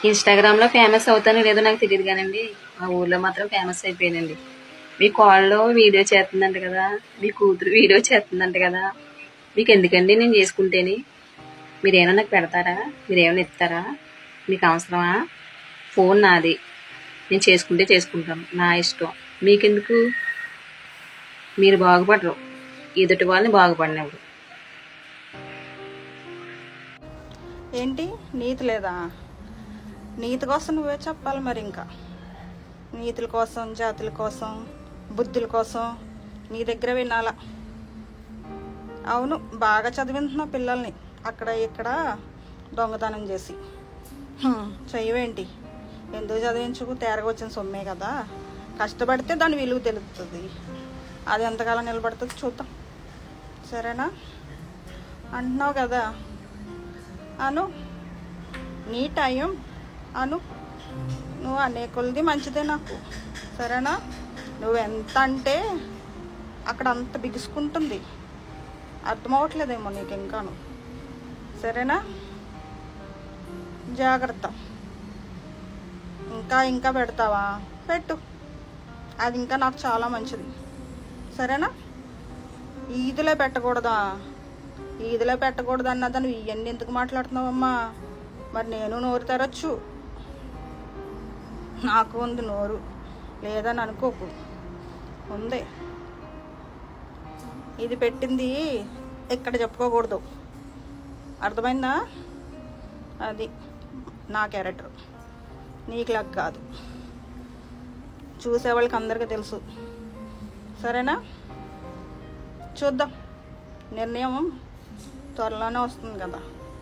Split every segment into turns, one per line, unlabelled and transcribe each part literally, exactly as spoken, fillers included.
ఇన్స్టాగ్రామ్లో ఫేమస్ అవుతానో లేదో నాకు తెలియదు కానండి, మా ఊర్లో మాత్రం ఫేమస్ అయిపోయానండి. మీ కాల్లో వీడియో చేస్తుందంట కదా, మీ కూతురు వీడియో చేస్తుందంట కదా, మీకు ఎందుకండి నేను చేసుకుంటేని? మీరేమైనా నాకు పెడతారా? మీరేమైనా ఇస్తారా? మీకు అవసరమా? ఫోన్ నాది, నేను చేసుకుంటే చేసుకుంటాను, నా ఇష్టం. మీకెందుకు? మీరు బాగుపడరు, ఎదుటి వాళ్ళని బాగుపడినప్పుడు.
ఏంటి నీతి లేదా? నీతి కోసం నువ్వే చెప్పాలి మరి. ఇంకా నీతుల కోసం, జాతుల కోసం, బుద్ధుల కోసం నీ దగ్గర వినాలా? అవును, బాగా చదివింటున్నావు పిల్లల్ని అక్కడ ఇక్కడ దొంగతనం చేసి. చెయ్యవేంటి? ఎందుకు చదివించుకు? తేరగా వచ్చిన సొమ్మే కదా, కష్టపడితే దాని విలువ తెలుస్తుంది. అది ఎంతకాలం నిలబడుతుంది చూద్దాం, సరేనా? అంటున్నావు కదా అను, నీ టైం అను. నువ్వు అనే కొలది మంచిదే నాకు, సరేనా? నువ్వు ఎంత అంటే అక్కడ అంత బిగుసుకుంటుంది, అర్థమవట్లేదేమో నీకు ఇంకాను, సరేనా? జాగ్రత్త. ఇంకా ఇంకా పెడతావా? పెట్టు, అది ఇంకా నాకు చాలా మంచిది, సరేనా? ఈదులో పెట్టకూడదా? ఈదులో పెట్టకూడదు అన్నదా? నువ్వు ఇవన్నీ ఎందుకు మాట్లాడుతున్నావమ్మా? మరి నేను నోరు తెరచ్చు, నాకు ఉంది నోరు, లేదని అనుకోకు, ఉంది. ఇది పెట్టింది ఇక్కడ చెప్పుకోకూడదు, అర్థమైందా? అది నా క్యారెక్టర్, నీకు లాగా కాదు, చూసేవాళ్ళకి అందరికీ తెలుసు, సరేనా? చూద్దాం, నిర్ణయం త్వరలోనే వస్తుంది కదా.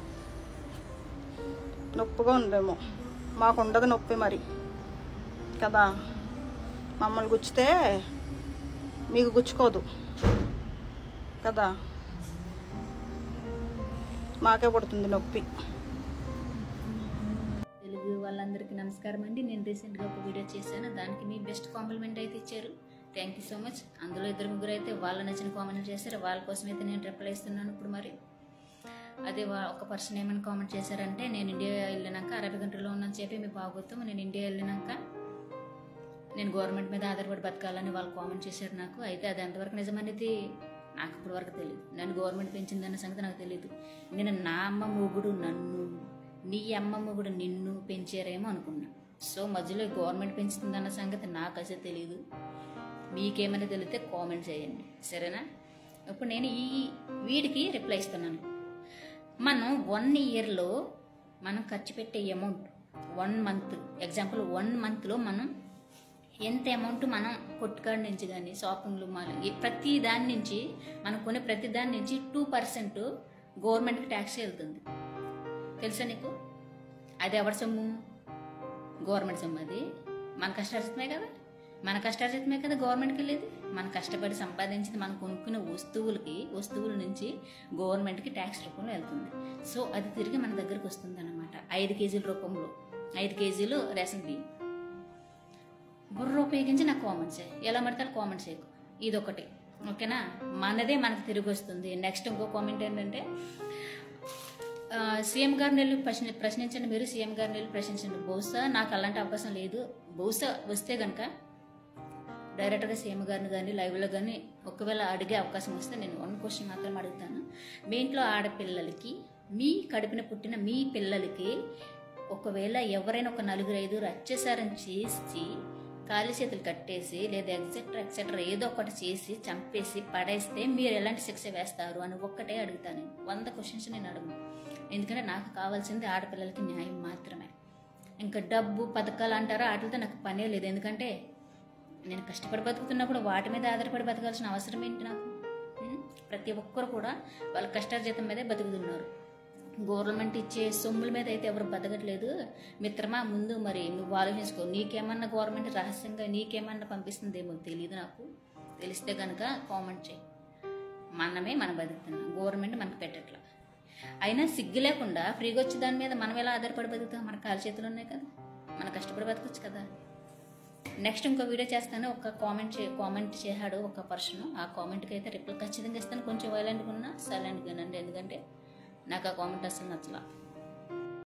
నొప్పిగా ఉందేమో, మాకు ఉండదు నొప్పి మరి కదా. మమ్మల్ని గుచ్చితే మీకు గుచ్చుకోదు కదా, మాకే పడుతుంది నొప్పి.
తెలుగు వాళ్ళందరికీ నమస్కారం అండి. నేను రీసెంట్గా ఒక వీడియో చేశాను, దానికి మీ బెస్ట్ కాంప్లిమెంట్ అయితే ఇచ్చారు, థ్యాంక్ యూ సో మచ్. అందులో ఇద్దరు ముగ్గురు అయితే వాళ్ళ నచ్చిన కామెంట్ చేశారు, వాళ్ళ కోసం అయితే నేను రిప్లై ఇస్తున్నాను ఇప్పుడు. మరి అదే ఒక పర్సన్ ఏమైనా కామెంట్ చేశారంటే, నేను ఇండియా వెళ్ళినాక అరవై గంటల్లో ఉన్నాను చెప్పి మీ బాగోతాం, నేను ఇండియా వెళ్ళినాక నేను గవర్నమెంట్ మీద ఆధారపడి బతకాలని వాళ్ళు కామెంట్ చేశారు నాకు. అయితే అది ఎంతవరకు నిజమనేది నాకు ఇప్పటి వరకు తెలియదు. నన్ను గవర్నమెంట్ పెంచిందన్న సంగతి నాకు తెలియదు. నేను నా అమ్మ మొగుడు నన్ను, నీ అమ్మ మొగుడు నిన్ను పెంచారేమో అనుకున్నా. సో మధ్యలో గవర్నమెంట్ పెంచుతుందన్న సంగతి నాకు అసలు తెలియదు. మీకేమైనా తెలిస్తే కామెంట్ చేయండి, సరేనా? ఇప్పుడు నేను ఈ వీడికి రిప్లై ఇస్తున్నాను. మనం వన్ ఇయర్లో మనం ఖర్చు పెట్టే amount, one month example one మంత్లో మనం ఎంత అమౌంట్ మనం కొట్టుకాడి నుంచి కానీ షాపింగ్లు మాల్ ప్రతి దాని నుంచి మనం కొనే ప్రతి దాని నుంచి టూ పర్సెంట్ గవర్నమెంట్కి ట్యాక్స్ వెళ్తుంది, తెలుసా నీకు? అది ఎవరి సొమ్ము? గవర్నమెంట్ సొమ్ము. అది మన కష్టార్జితమే కదా, మన కష్టార్జితమే కదా గవర్నమెంట్కి వెళ్ళేది. మనం కష్టపడి సంపాదించింది మనం కొనుక్కునే వస్తువులకి, వస్తువుల నుంచి గవర్నమెంట్కి ట్యాక్స్ రూపంలో వెళ్తుంది. సో అది తిరిగి మన దగ్గరికి వస్తుంది అన్నమాట, ఐదు కేజీల రూపంలో. ఐదు కేజీలు రేషన్ బియ్యం బుర్ర ఉపయోగించి నాకు కామెంట్స్ చేయి, ఎలా పడతారు కామెంట్స్ చేయకు, ఇదొకటి, ఓకేనా? మనదే మనకు తిరిగి వస్తుంది. నెక్స్ట్ ఇంకో కామెంట్ ఏంటంటే, సీఎం గారిని వెళ్ళి ప్రశ్న ప్రశ్నించండి మీరు సీఎం గారిని వెళ్ళి ప్రశ్నించండి. బహుశా నాకు అలాంటి అవకాశం లేదు. బహుశా వస్తే కనుక డైరెక్ట్గా సీఎం గారిని కానీ లైవ్లో కానీ ఒకవేళ అడిగే అవకాశం వస్తే నేను వన్ క్వశ్చన్ మాత్రం అడుగుతాను. మీ ఇంట్లో ఆడపిల్లలకి, మీ కడుపున పుట్టిన మీ పిల్లలకి ఒకవేళ ఎవరైనా ఒక నలుగురు ఐదుగురు అత్యాచారం చేసి కాలి చేతులు కట్టేసి లేదా ఎక్సెట్రా ఎక్సెట్రా ఏదో ఒకటి చేసి చంపేసి పడేస్తే మీరు ఎలాంటి శిక్ష వేస్తారు అని ఒక్కటే అడుగుతాను. వంద క్వశ్చన్స్ నేను అడుగును, ఎందుకంటే నాకు కావాల్సింది ఆడపిల్లలకి న్యాయం మాత్రమే. ఇంకా డబ్బు పథకాలు అంటారా, వాటితో నాకు పనే లేదు. ఎందుకంటే నేను కష్టపడి బతుకుతున్నప్పుడు వాటి మీద ఆధారపడి బతకాల్సిన అవసరం ఏంటి నాకు? ప్రతి ఒక్కరు కూడా వాళ్ళ కష్టార్జితం మీదే బతుకుతున్నారు. గవర్నమెంట్ ఇచ్చే సొమ్ముల మీద అయితే ఎవరు బతకట్లేదు. మిత్రమా, ముందు మరి నువ్వు ఆలోచించుకో. నీకేమన్నా గవర్నమెంట్ రహస్యంగా నీకేమన్నా పంపిస్తుందేమో తెలియదు నాకు. తెలిస్తే కనుక కామెంట్ చేయి. మనమే మనం బతుకుతున్నాం, గవర్నమెంట్ మనకు పెట్టట్లా. అయినా సిగ్గు లేకుండా ఫ్రీగా వచ్చే దాని మీద మనం ఎలా ఆధారపడి బతుకుతాం? మన కాలు చేతులు ఉన్నాయి కదా, మన కష్టపడి బతకొచ్చు కదా. నెక్స్ట్ ఇంకో వీడియో చేస్తాను. ఒక కామెంట్ చే కామెంట్ చేశాడు ఒక పర్సన్. ఆ కామెంట్కి అయితే రిప్లై ఖచ్చితంగా ఇస్తాను. కొంచెం వైలెంట్గా ఉన్నా సైలెంట్గా వినండి, ఎందుకంటే నాకు ఆ కామెంట్ అసలు నచ్చలా.